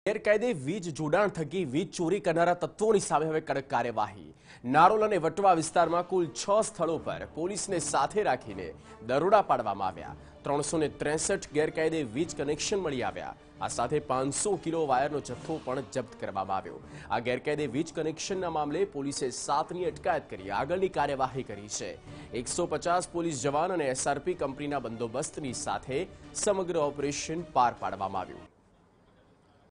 ગેરકાયદે વીજ જોડાણ થકી વીજ ચોરી કરનારા તત્વોની સામે હવે કડક કાર્યવાહી। નારોલ અને વટવા વિસ્તારમાં કુલ 6 સ્થળો પર પોલીસને સાથે રાખીને દરોડા પાડવામાં આવ્યા। 363 ગેરકાયદે વીજ કનેક્શન મળી આવ્યા। આ સાથે 500 કિલો વાયરનો જથ્થો પણ જપ્ત કરવામાં આવ્યો। આ ગેરકાયદે વીજ કનેક્શનના મામલે પોલીસે 7ની અટકાયત કરી આગળની કાર્યવાહી કરી છે। 150 પોલીસ જવાન અને એસઆરપી કંપનીના બંદોબસ્તની સાથે સમગ્ર ઓપરેશન પાર પાડવામાં આવ્યું।